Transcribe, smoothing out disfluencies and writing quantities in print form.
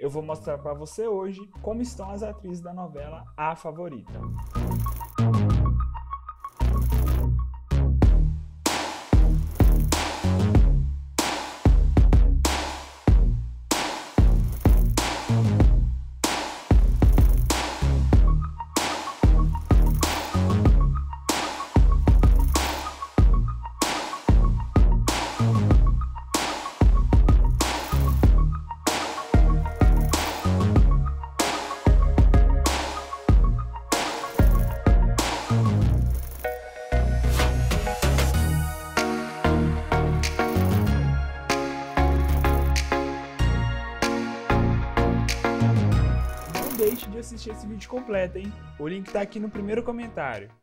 eu vou mostrar para você hoje como estão as atrizes da novela A Favorita. Não deixe de assistir esse vídeo completo, hein? O link tá aqui no primeiro comentário.